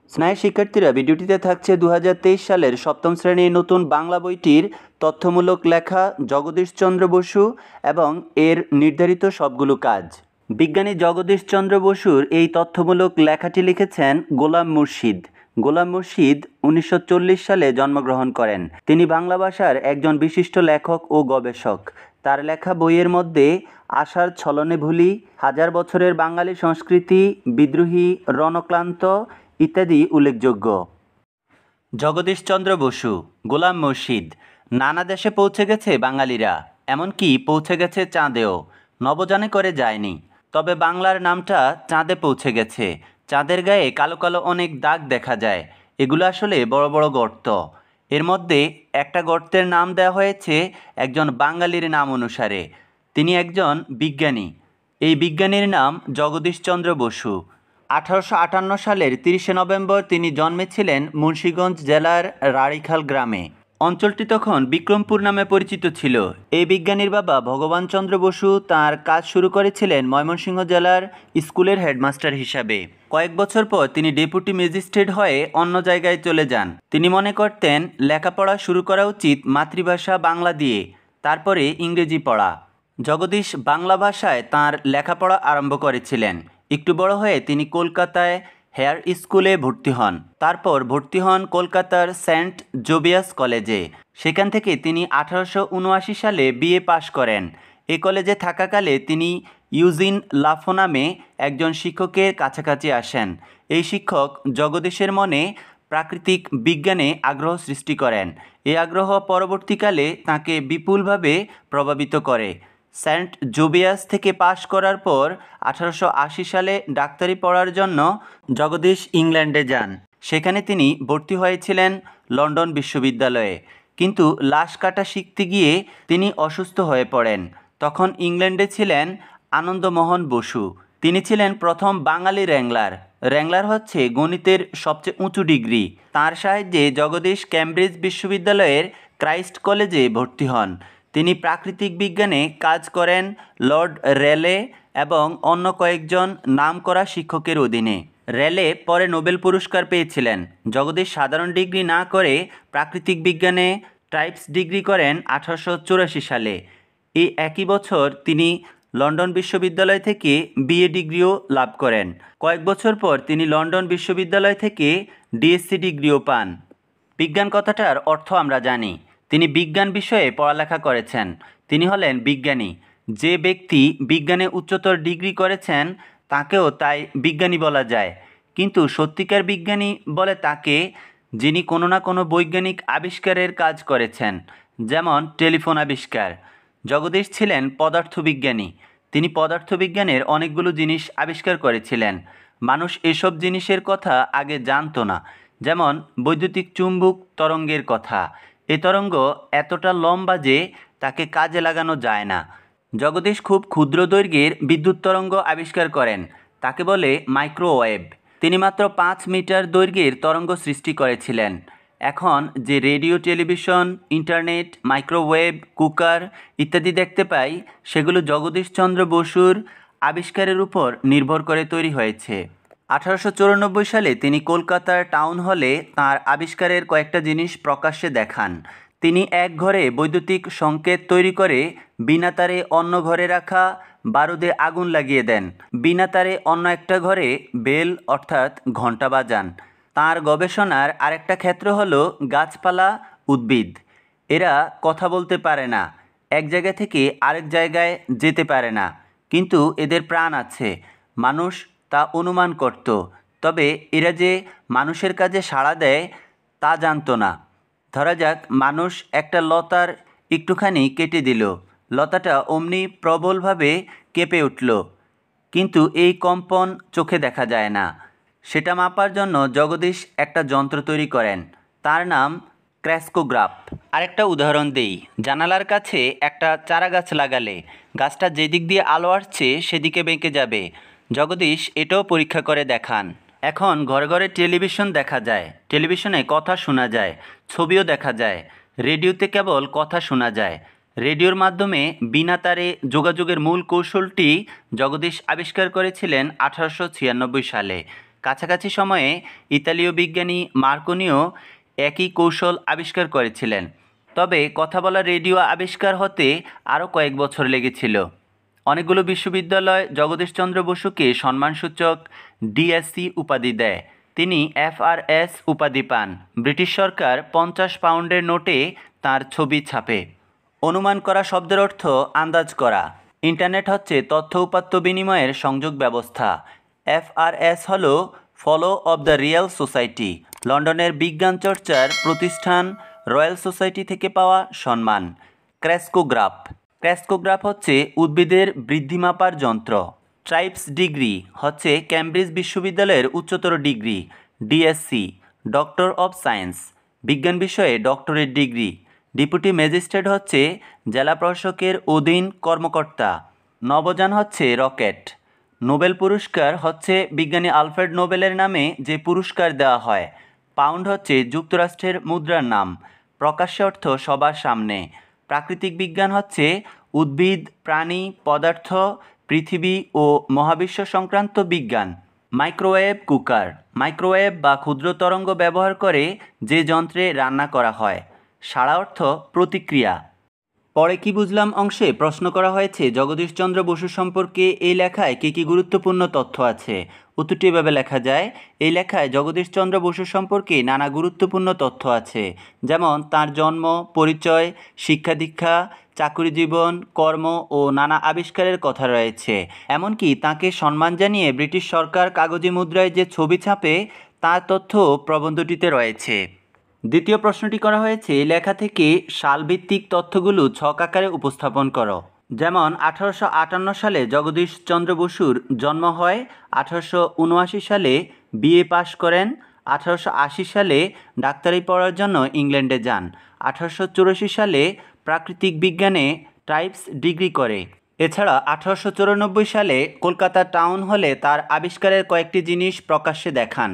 স্নায়ু শিক্ষার্থীরা, ভিডিওটিতে থাকছে 2023 সালের সপ্তম শ্রেণীর নতুন বাংলা বইটির তথ্যমূলক লেখা জগদীশচন্দ্র বসু এবং এর নির্ধারিত সবগুলো কাজ। বিজ্ঞানী জগদীশচন্দ্র বসুর এই তথ্যমূলক লেখাটি লিখেছেন গোলাম মুর্শিদ। গোলাম মুর্শিদ 1940 সালে জন্মগ্রহণ করেন। তিনি বাংলা ভাষার একজন বিশিষ্ট লেখক ও গবেষক। তার লেখা বইয়ের মধ্যে আশার ছলনে ভুলি, হাজার বছরের বাঙালি সংস্কৃতি, বিদ্রোহী, রণক্লান্ত ইত্যাদি উল্লেখযোগ্য। জগদীশচন্দ্র বসু, গোলাম মুর্শিদ। নানা দেশে পৌঁছে গেছে বাঙালিরা, এমনকি পৌঁছে গেছে চাঁদেও। নবযানে করে যায়নি, তবে বাংলার নামটা চাঁদে পৌঁছে গেছে। চাঁদের গায়ে কালো কালো অনেক দাগ দেখা যায়। এগুলো আসলে বড় বড় গর্ত। এর মধ্যে একটা গর্তের নাম দেওয়া হয়েছে একজন বাঙালির নাম অনুসারে। তিনি একজন বিজ্ঞানী। এই বিজ্ঞানীর নাম জগদীশচন্দ্র বসু। 1858 সালের 30শে নভেম্বর তিনি জন্মেছিলেন মুন্সিগঞ্জ জেলার রাড়িখাল গ্রামে। অঞ্চলটি তখন বিক্রমপুর নামে পরিচিত ছিল। এই বিজ্ঞানীর বাবা ভগবানচন্দ্র বসু তার কাজ শুরু করেছিলেন ময়মনসিংহ জেলার স্কুলের হেডমাস্টার হিসাবে। কয়েক বছর পর তিনি ডেপুটি ম্যাজিস্ট্রেট হয়ে অন্য জায়গায় চলে যান। তিনি মনে করতেন লেখাপড়া শুরু করা উচিত মাতৃভাষা বাংলা দিয়ে, তারপরে ইংরেজি পড়া। জগদীশ বাংলা ভাষায় তাঁর লেখাপড়া আরম্ভ করেছিলেন। একটু বড় হয়ে তিনি কলকাতায় হেয়ার স্কুলে ভর্তি হন। তারপর ভর্তি হন কলকাতার সেন্ট জোভিয়াস কলেজে। সেখান থেকে তিনি 1879 সালে বিএ পাশ করেন। এ কলেজে থাকাকালে তিনি ইউজিন লাফো নামে একজন শিক্ষকের কাছাকাছি আসেন। এই শিক্ষক জগদীশের মনে প্রাকৃতিক বিজ্ঞানে আগ্রহ সৃষ্টি করেন। এই আগ্রহ পরবর্তীকালে তাঁকে বিপুলভাবে প্রভাবিত করে। সেন্ট জোভিয়াস থেকে পাশ করার পর 1880 সালে ডাক্তারি পড়ার জন্য জগদীশ ইংল্যান্ডে যান। সেখানে তিনি ভর্তি হয়েছিলেন লন্ডন বিশ্ববিদ্যালয়ে, কিন্তু লাশ কাটা শিখতে গিয়ে তিনি অসুস্থ হয়ে পড়েন। তখন ইংল্যান্ডে ছিলেন আনন্দমোহন বসু। তিনি ছিলেন প্রথম বাঙালি র্যাংলার। র্যাংলার হচ্ছে গণিতের সবচেয়ে উঁচু ডিগ্রি। তার সাহায্যে জগদীশ ক্যামব্রিজ বিশ্ববিদ্যালয়ের ক্রাইস্ট কলেজে ভর্তি হন। তিনি প্রাকৃতিক বিজ্ঞানে কাজ করেন লর্ড রেলে এবং অন্য কয়েকজন নামকরা শিক্ষকের অধীনে। রেলে পরে নোবেল পুরস্কার পেয়েছিলেন। জগদীশ সাধারণ ডিগ্রি না করে প্রাকৃতিক বিজ্ঞানে টাইপস ডিগ্রি করেন 1884 সালে। এই একই বছর তিনি লন্ডন বিশ্ববিদ্যালয় থেকে বিএ ডিগ্রিও লাভ করেন। কয়েক বছর পর তিনি লন্ডন বিশ্ববিদ্যালয় থেকে ডিএসসি ডিগ্রিও পান। বিজ্ঞান কথাটার অর্থ আমরা জানি। তিনি বিজ্ঞান বিষয়ে পড়ালেখা করেছেন। তিনি হলেন বিজ্ঞানী। যে ব্যক্তি বিজ্ঞানে উচ্চতর ডিগ্রি করেছেন তাকেও তাই বিজ্ঞানী বলা যায়। কিন্তু সত্যিকার বিজ্ঞানী বলে তাকে যিনি কোনো না কোনো বৈজ্ঞানিক আবিষ্কারের কাজ করেছেন, যেমন টেলিফোন আবিষ্কার। জগদীশ ছিলেন পদার্থবিজ্ঞানী। তিনি পদার্থবিজ্ঞানের অনেকগুলো জিনিস আবিষ্কার করেছিলেন। মানুষ এসব জিনিসের কথা আগে জানতো না, যেমন বৈদ্যুতিক চুম্বক তরঙ্গের কথা। এ তরঙ্গ এতটা লম্বা যে তাকে কাজে লাগানো যায় না। জগদীশ খুব ক্ষুদ্র দৈর্ঘ্যের বিদ্যুৎ তরঙ্গ আবিষ্কার করেন, তাকে বলে মাইক্রোওয়েভ। তিনি মাত্র 5 মিটার দৈর্ঘ্যের তরঙ্গ সৃষ্টি করেছিলেন। এখন যে radio, television, internet, microwave, cooker ইত্যাদি দেখতে পাই, সেগুলো জগদীশচন্দ্র বসুর আবিষ্কারের উপর নির্ভর করে তৈরি হয়েছে। 1894 সালে তিনি কলকাতার টাউন হলে তাঁর আবিষ্কারের কয়েকটা জিনিস প্রকাশ্যে দেখান। তিনি এক ঘরে বৈদ্যুতিক সংকেত তৈরি করে বিনা তারে অন্য ঘরে রাখা বারুদে আগুন লাগিয়ে দেন। বিনা তারে অন্য একটা ঘরে বেল অর্থাৎ ঘণ্টা বাজান। তাঁর গবেষণার আরেকটা ক্ষেত্র হলো গাছপালা, উদ্ভিদ। এরা কথা বলতে পারে না, এক জায়গা থেকে আরেক জায়গায় যেতে পারে না, কিন্তু এদের প্রাণ আছে। মানুষ তা অনুমান করত, তবে এরা যে মানুষের কাজে সাড়া দেয় তা জানত না। ধরা যাক, মানুষ একটা লতার একটুখানি কেটে দিল, লতাটা অমনি প্রবলভাবে কেঁপে উঠল, কিন্তু এই কম্পন চোখে দেখা যায় না। সেটা মাপার জন্য জগদীশ একটা যন্ত্র তৈরি করেন, তার নাম ক্র্যাস্কোগ্রাফ। আরেকটা উদাহরণ দেই, জানালার কাছে একটা চারা গাছ লাগালে গাছটা যেদিক দিয়ে আলো আসছে সেদিকে বেঁকে যাবে। জগদীশ এটাও পরীক্ষা করে দেখান। এখন ঘরে ঘরে টেলিভিশন দেখা যায়, টেলিভিশনে কথা শোনা যায়, ছবিও দেখা যায়। রেডিওতে কেবল কথা শোনা যায়। রেডিওর মাধ্যমে বিনা তারে যোগাযোগের মূল কৌশলটি জগদীশ আবিষ্কার করেছিলেন 1896 সালে। কাছাকাছি সময়ে ইতালীয় বিজ্ঞানী মার্কনিও একই কৌশল আবিষ্কার করেছিলেন, তবে কথা বলা রেডিও আবিষ্কার হতে আরও কয়েক বছর লেগেছিল। অনেকগুলো বিশ্ববিদ্যালয় জগদীশচন্দ্র বসুকে সম্মানসূচক ডিএসসি উপাধি দেয়। তিনি FRS উপাধি পান। ব্রিটিশ সরকার 50 পাউন্ডের নোটে তার ছবি ছাপে। অনুমান করা শব্দের অর্থ আন্দাজ করা। ইন্টারনেট হচ্ছে তথ্য উপাত্ত বিনিময়ের সংযোগ ব্যবস্থা। FRS হল fellow of the royal society, লন্ডনের বিজ্ঞান চর্চার প্রতিষ্ঠান রয়্যাল সোসাইটি থেকে পাওয়া সম্মান। ক্রেস্কোগ্রাফ হচ্ছে উদ্ভিদের বৃদ্ধি মাপার যন্ত্র। ট্রাইপস ডিগ্রি হচ্ছে ক্যামব্রিজ বিশ্ববিদ্যালয়ের উচ্চতর degree. DSc doctor of science, বিজ্ঞান বিষয়ে ডক্টরেট ডিগ্রি। ডেপুটি ম্যাজিস্ট্রেট হচ্ছে জেলা প্রশাসকের অধীন কর্মকর্তা। নবযান হচ্ছে রকেট। নোবেল পুরস্কার হচ্ছে বিজ্ঞানী আলফ্রেড নোবেলের নামে যে পুরস্কার দেওয়া হয়। পাউন্ড হচ্ছে যুক্তরাষ্ট্রের মুদ্রার নাম। প্রকাশ্য অর্থ সবার সামনে। প্রাকৃতিক বিজ্ঞান হচ্ছে উদ্ভিদ, প্রাণী, পদার্থ, পৃথিবী ও মহাবিশ্ব সংক্রান্ত বিজ্ঞান। মাইক্রোওয়েভ কুকার, মাইক্রোওয়েভ বা ক্ষুদ্র তরঙ্গ ব্যবহার করে যে যন্ত্রে রান্না করা হয়। সাড়া অর্থ প্রতিক্রিয়া। পরে কি বুঝলাম অংশে প্রশ্ন করা হয়েছে জগদীশচন্দ্র বসু সম্পর্কে এই লেখায় কী কী গুরুত্বপূর্ণ তথ্য আছে। উত্তরটি এভাবে লেখা যায়, এই লেখায় জগদীশচন্দ্র বসু সম্পর্কে নানা গুরুত্বপূর্ণ তথ্য আছে, যেমন তার জন্ম, পরিচয়, শিক্ষা দীক্ষা, চাকরি জীবন, কর্ম ও নানা আবিষ্কারের কথা রয়েছে। এমনকি তাকে সম্মান জানিয়ে ব্রিটিশ সরকার কাগজি মুদ্রায় যে ছবি ছাপে তার তথ্য প্রবন্ধটিতে রয়েছে। দ্বিতীয় প্রশ্নটি করা হয়েছে, লেখা থেকে সালভিত্তিক তথ্যগুলো ছক আকারে উপস্থাপন করো। যেমন 1858 সালে জগদীশচন্দ্র বসুর জন্ম হয়, 1879 সালে বিএ পাশ করেন, 1880 সালে ডাক্তারি পড়ার জন্য ইংল্যান্ডে যান, 1884 সালে প্রাকৃতিক বিজ্ঞানে ট্রাইপস ডিগ্রি করে। এছাড়া 1894 সালে কলকাতা টাউন হলে তার আবিষ্কারের কয়েকটি জিনিস প্রকাশ্যে দেখান।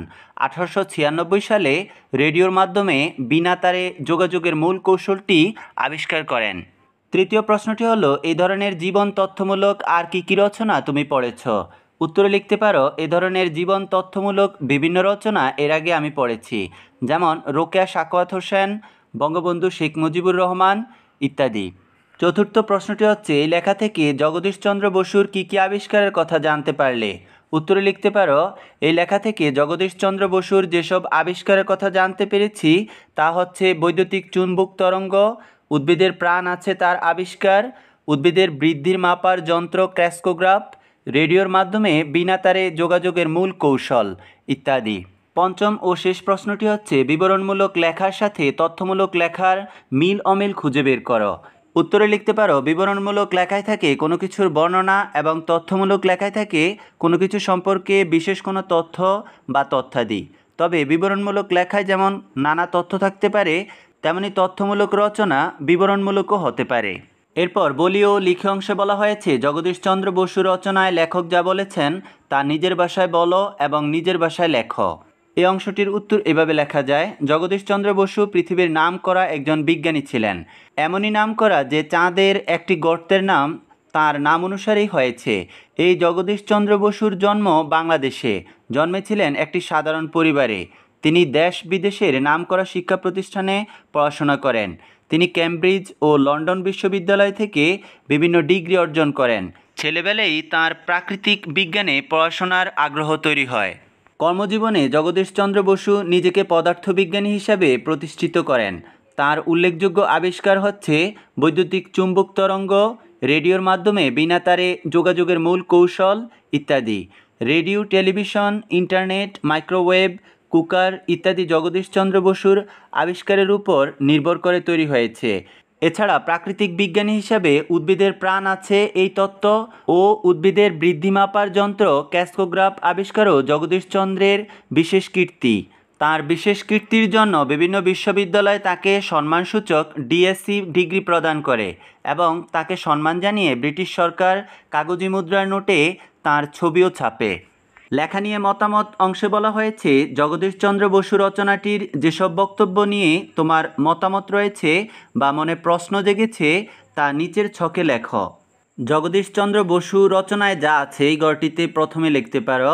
1896 সালে রেডিওর মাধ্যমে বিনা তারে যোগাযোগের মূল কৌশলটি আবিষ্কার করেন। তৃতীয় প্রশ্নটি হলো, এই ধরনের জীবন তথ্যমূলক আর কি কি রচনা তুমি পড়েছ? উত্তরে লিখতে পারো, এ ধরনের জীবন তথ্যমূলক বিভিন্ন রচনা এর আগে আমি পড়েছি, যেমন রোকেয়া সাখাওয়াত হোসেন, বঙ্গবন্ধু শেখ মুজিবুর রহমান ইত্যাদি। চতুর্থ প্রশ্নটি হচ্ছে, এই লেখা থেকে জগদীশচন্দ্র বসুর কী কী আবিষ্কারের কথা জানতে পারলে? উত্তরে লিখতে পারো, এই লেখা থেকে জগদীশচন্দ্র বসুর যেসব আবিষ্কারের কথা জানতে পেরেছি তা হচ্ছে বৈদ্যুতিক চুম্বক তরঙ্গ, উদ্ভিদের প্রাণ আছে তার আবিষ্কার, উদ্ভিদের বৃদ্ধির মাপার যন্ত্র ক্রেস্কোগ্রাফ, রেডিওর মাধ্যমে বিনা তারে যোগাযোগের মূল কৌশল ইত্যাদি। পঞ্চম ও শেষ প্রশ্নটি হচ্ছে, বিবরণমূলক লেখার সাথে তথ্যমূলক লেখার মিল অমিল খুঁজে বের করো। উত্তরে লিখতে পারো, বিবরণমূলক লেখায় থাকে কোনো কিছুর বর্ণনা এবং তথ্যমূলক লেখায় থাকে কোনো কিছু সম্পর্কে বিশেষ কোনো তথ্য বা তথ্যাদি। তবে বিবরণমূলক লেখায় যেমন নানা তথ্য থাকতে পারে, তেমনি তথ্যমূলক রচনা বিবরণমূলকও হতে পারে। এরপর বলি ও লিখে অংশে বলা হয়েছে, জগদীশচন্দ্র বসু রচনায় লেখক যা বলেছেন তা নিজের ভাষায় বলো এবং নিজের ভাষায় লেখো। এই অংশটির উত্তর এভাবে লেখা যায়, জগদীশচন্দ্র বসু পৃথিবীর নাম করা একজন বিজ্ঞানী ছিলেন। এমনই নাম করা যে চাঁদের একটি গর্তের নাম তার নাম অনুসারেই হয়েছে। এই জগদীশচন্দ্র বসুর জন্ম বাংলাদেশে। জন্মেছিলেন একটি সাধারণ পরিবারে। তিনি দেশ বিদেশের নামকরা শিক্ষা প্রতিষ্ঠানে পড়াশোনা করেন। তিনি ক্যামব্রিজ ও লন্ডন বিশ্ববিদ্যালয় থেকে বিভিন্ন ডিগ্রি অর্জন করেন। ছেলেবেলায় তাঁর প্রাকৃতিক বিজ্ঞানে পড়াশোনার আগ্রহ তৈরি হয়। কর্মজীবনে জগদীশচন্দ্র বসু নিজেকে পদার্থবিজ্ঞানী হিসাবে প্রতিষ্ঠিত করেন। তার উল্লেখযোগ্য আবিষ্কার হচ্ছে বৈদ্যুতিক চুম্বক তরঙ্গ, রেডিওর মাধ্যমে বিনা তারে যোগাযোগের মূল কৌশল ইত্যাদি। Radio, television, internet, microwave, cooker ইত্যাদি জগদীশচন্দ্র বসুর আবিষ্কারের উপর নির্ভর করে তৈরি হয়েছে। এছাড়া প্রাকৃতিক বিজ্ঞানী হিসাবে উদ্ভিদের প্রাণ আছে এই তত্ত্ব ও উদ্ভিদের বৃদ্ধি মাপার যন্ত্র ক্রেস্কোগ্রাফ আবিষ্কারও জগদীশচন্দ্রের বিশেষ কীর্তি। তার বিশেষ কীর্তির জন্য বিভিন্ন বিশ্ববিদ্যালয় তাকে সম্মানসূচক ডিএসসি ডিগ্রি প্রদান করে এবং তাকে সম্মান জানিয়ে ব্রিটিশ সরকার কাগজি মুদ্রার নোটে তার ছবিও ছাপে। লেখা নিয়ে মতামত অংশে বলা হয়েছে, জগদীশচন্দ্র বসু রচনাটির যেসব বক্তব্য নিয়ে তোমার মতামত রয়েছে বা মনে প্রশ্ন জেগেছে তা নিচের ছকে লেখো। জগদীশচন্দ্র বসু রচনায় যা আছে এই ঘরটিতে প্রথমে লিখতে পারো,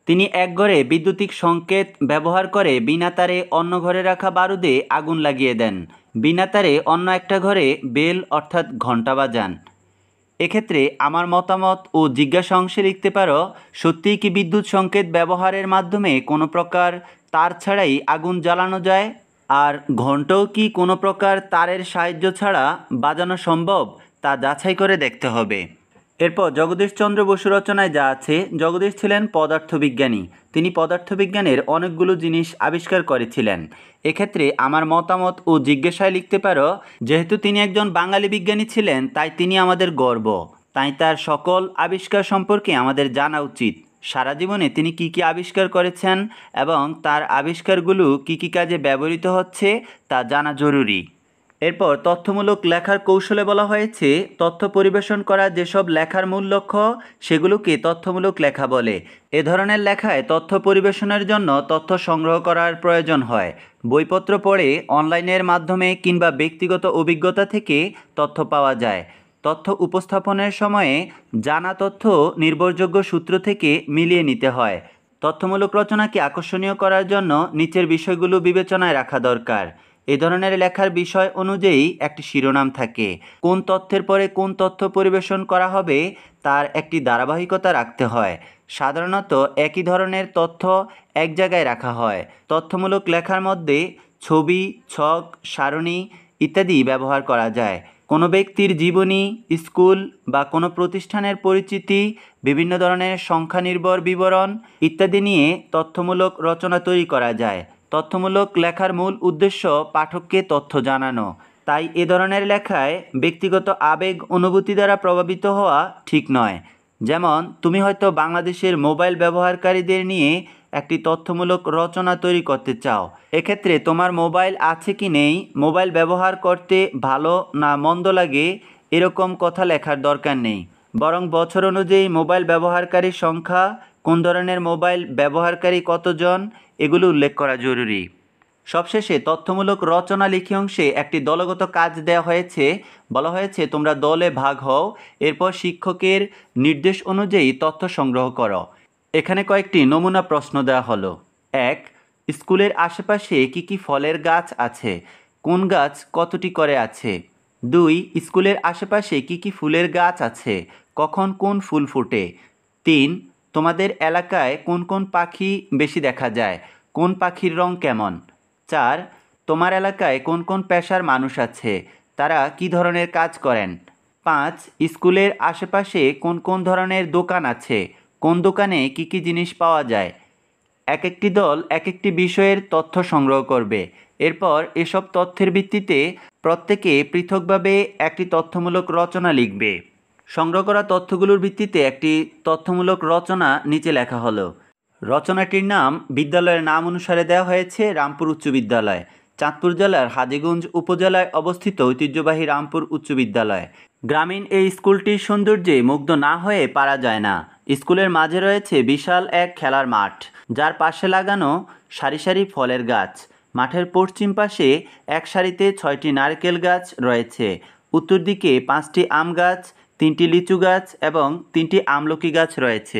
তিনি এক ঘরে বৈদ্যুতিক সংকেত ব্যবহার করে বিনা তারে অন্য ঘরে রাখা বারুদে আগুন লাগিয়ে দেন। বিনা তারে অন্য একটা ঘরে বেল অর্থাৎ ঘণ্টা বাজান। এক্ষেত্রে আমার মতামত ও জিজ্ঞাসা অংশে লিখতে পারো, সত্যিই কি বিদ্যুৎ সংকেত ব্যবহারের মাধ্যমে কোনো প্রকার তার ছাড়াই আগুন জ্বালানো যায়? আর ঘণ্টাও কি কোনো প্রকার তারের সাহায্য ছাড়া বাজানো সম্ভব? তা যাচাই করে দেখতে হবে। এরপর জগদীশচন্দ্র বসু রচনায় যা আছে, জগদীশ ছিলেন পদার্থবিজ্ঞানী। তিনি পদার্থবিজ্ঞানের অনেকগুলো জিনিস আবিষ্কার করেছিলেন। এক্ষেত্রে আমার মতামত ও জিজ্ঞাসায় লিখতে পারো, যেহেতু তিনি একজন বাঙালি বিজ্ঞানী ছিলেন তাই তিনি আমাদের গর্ব, তাই তার সকল আবিষ্কার সম্পর্কে আমাদের জানা উচিত। সারা জীবনে তিনি কি কি আবিষ্কার করেছেন এবং তার আবিষ্কারগুলো কি কি কাজে ব্যবহৃত হচ্ছে তা জানা জরুরি। এরপর তথ্যমূলক লেখার কৌশলে বলা হয়েছে, তথ্য পরিবেশন করা যেসব লেখার মূল লক্ষ্য সেগুলোকে তথ্যমূলক লেখা বলে। এ ধরনের লেখায় তথ্য পরিবেশনের জন্য তথ্য সংগ্রহ করার প্রয়োজন হয়। বইপত্র পড়ে, অনলাইনের মাধ্যমে কিংবা ব্যক্তিগত অভিজ্ঞতা থেকে তথ্য পাওয়া যায়। তথ্য উপস্থাপনের সময়ে জানা তথ্য নির্ভরযোগ্য সূত্র থেকে মিলিয়ে নিতে হয়। তথ্যমূলক রচনাকে আকর্ষণীয় করার জন্য নিচের বিষয়গুলো বিবেচনায় রাখা দরকার। এ ধরনের লেখার বিষয় অনুযায়ী একটি শিরোনাম থাকে। কোন তথ্যের পরে কোন তথ্য পরিবেশন করা হবে তার একটি ধারাবাহিকতা রাখতে হয়। সাধারণত একই ধরনের তথ্য এক জায়গায় রাখা হয়। তথ্যমূলক লেখার মধ্যে ছবি, ছক, সারণী ইত্যাদি ব্যবহার করা যায়। কোনো ব্যক্তির জীবনী, স্কুল বা কোনো প্রতিষ্ঠানের পরিচিতি, বিভিন্ন ধরনের সংখ্যানির্ভর বিবরণ ইত্যাদি নিয়ে তথ্যমূলক রচনা তৈরি করা যায়। তথ্যমূলক লেখার মূল উদ্দেশ্য পাঠককে তথ্য জানানো। তাই এ ধরনের লেখায় ব্যক্তিগত আবেগ অনুভূতি দ্বারা প্রভাবিত হওয়া ঠিক নয়। যেমন, তুমি হয়তো বাংলাদেশের মোবাইল ব্যবহারকারীদের নিয়ে একটি তথ্যমূলক রচনা তৈরি করতে চাও। এক্ষেত্রে তোমার মোবাইল আছে কি নেই, মোবাইল ব্যবহার করতে ভালো না মন্দ লাগে এরকম কথা লেখার দরকার নেই। বরং বছর অনুযায়ী মোবাইল ব্যবহারকারীর সংখ্যা, কোন ধরনের মোবাইল ব্যবহারকারী কতজন, এগুলো উল্লেখ করা জরুরি। সবশেষে তথ্যমূলক রচনা লিখি অংশে একটি দলগত কাজ দেওয়া হয়েছে। বলা হয়েছে তোমরা দলে ভাগ হও, এরপর শিক্ষকের নির্দেশ অনুযায়ী তথ্য সংগ্রহ করো। এখানে কয়েকটি নমুনা প্রশ্ন দেওয়া হলো। 1. স্কুলের আশেপাশে কি কি ফলের গাছ আছে? কোন গাছ কতটি করে আছে? 2. স্কুলের আশেপাশে কি কি ফুলের গাছ আছে? কখন কোন ফুল ফোটে? 3. তোমাদের এলাকায় কোন কোন পাখি বেশি দেখা যায়? কোন পাখির রং কেমন? 4. তোমার এলাকায় কোন কোন পেশার মানুষ আছে? তারা কি ধরনের কাজ করেন? 5. স্কুলের আশেপাশে কোন কোন ধরনের দোকান আছে? কোন দোকানে কি কি জিনিস পাওয়া যায়? এক একটি দল এক একটি বিষয়ের তথ্য সংগ্রহ করবে। এরপর এসব তথ্যের ভিত্তিতে প্রত্যেকে পৃথকভাবে একটি তথ্যমূলক রচনা লিখবে। সংগ্রহ করা তথ্যগুলোর ভিত্তিতে একটি তথ্যমূলক রচনা নিচে লেখা হলো। রচনাটির নাম বিদ্যালয়ের নাম অনুসারে দেওয়া হয়েছে রামপুর উচ্চ বিদ্যালয়, চাঁদপুর জেলার হাজীগঞ্জ উপজেলায় অবস্থিত ঐতিহ্যবাহী রামপুর উচ্চ বিদ্যালয়। গ্রামীণ এই স্কুলটির সৌন্দর্যে মুগ্ধ না হয়ে পারা যায় না। স্কুলের মাঝে রয়েছে বিশাল এক খেলার মাঠ, যার পাশে লাগানো সারি সারি ফলের গাছ। মাঠের পশ্চিম পাশে এক সারিতে 6টি নারকেল গাছ রয়েছে। উত্তর দিকে 5টি আম গাছ, 3টি লিচু গাছ এবং 3টি আমলকি গাছ রয়েছে।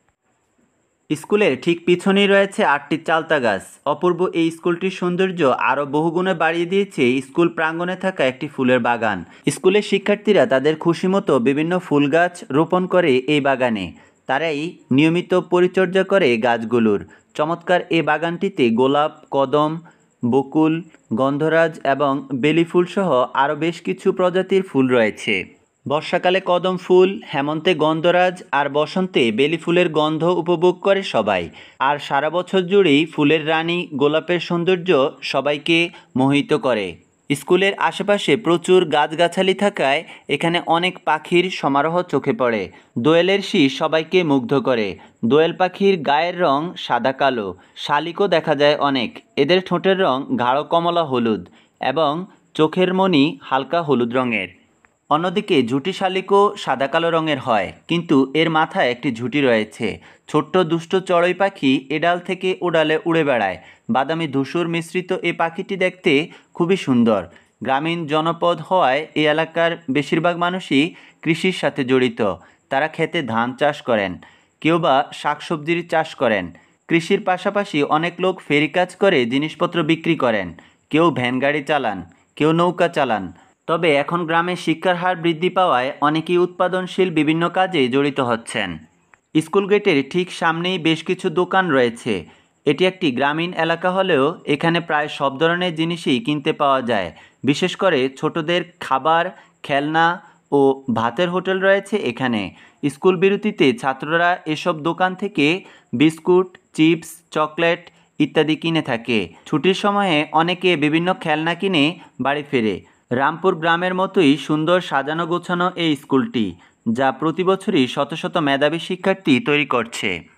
স্কুলের ঠিক পিছনেই রয়েছে 8টি চালতা গাছ। অপূর্ব এই স্কুলটির সৌন্দর্য আরও বহুগুণে বাড়িয়ে দিয়েছে স্কুল প্রাঙ্গণে থাকা একটি ফুলের বাগান। স্কুলের শিক্ষার্থীরা তাদের খুশিমতো বিভিন্ন ফুল গাছ রোপণ করে এই বাগানে। তারাই নিয়মিত পরিচর্যা করে গাছগুলোর। চমৎকার এই বাগানটিতে গোলাপ, কদম, বকুল, গন্ধরাজ এবং বেলি ফুলসহ আরও বেশ কিছু প্রজাতির ফুল রয়েছে। বর্ষাকালে কদম ফুল, হেমন্তে গন্ধরাজ আর বসন্তে বেলি ফুলের গন্ধ উপভোগ করে সবাই। আর সারা বছর জুড়েই ফুলের রানী গোলাপের সৌন্দর্য সবাইকে মোহিত করে। স্কুলের আশেপাশে প্রচুর গাছগাছালি থাকায় এখানে অনেক পাখির সমারোহ চোখে পড়ে। দোয়েলের শীষ সবাইকে মুগ্ধ করে। দোয়েল পাখির গায়ের রং সাদা কালো, শালিকও দেখা যায় অনেক। এদের ঠোঁটের রং গাঢ় কমলা হলুদ এবং চোখের মণি হালকা হলুদ রঙের। অন্যদিকে ঝুঁটি শালিকও সাদা কালো রঙের হয়, কিন্তু এর মাথায় একটি ঝুঁটি রয়েছে। ছোট্ট দুষ্ট চড়ুই পাখি এডাল থেকে ওডালে উড়ে বেড়ায়। বাদামি ধূসর মিশ্রিত এই পাখিটি দেখতে খুবই সুন্দর। গ্রামীণ জনপদ হওয়ায় এই এলাকার বেশিরভাগ মানুষই কৃষির সাথে জড়িত। তারা ক্ষেতে ধান চাষ করেন। কেউ বা শাকসবজির চাষ করেন। কৃষির পাশাপাশি অনেক লোক ফেরি কাজ করে জিনিসপত্র বিক্রি করেন, কেউ ভ্যান গাড়ি চালান, কেউ নৌকা চালান। তবে এখন গ্রামে শিক্ষার হার বৃদ্ধি পাওয়ায় অনেকেই উৎপাদনশীল বিভিন্ন কাজে জড়িত হচ্ছেন। স্কুল গেটের ঠিক সামনেই বেশ কিছু দোকান রয়েছে। এটি একটি গ্রামীণ এলাকা হলেও এখানে প্রায় সব ধরনের জিনিসই কিনতে পাওয়া যায়। বিশেষ করে ছোটদের খাবার, খেলনা ও ভাতের হোটেল রয়েছে এখানে। স্কুল বিরতিতে ছাত্ররা এসব দোকান থেকে বিস্কুট, চিপস, চকলেট ইত্যাদি কিনে থাকে। ছুটির সময়ে অনেকে বিভিন্ন খেলনা কিনে বাড়ি ফেরে। রামপুর গ্রামের মতোই সুন্দর সাজানো গোছানো এই স্কুলটি, যা প্রতি বছরই শত শত মেধাবী শিক্ষার্থী তৈরি করছে।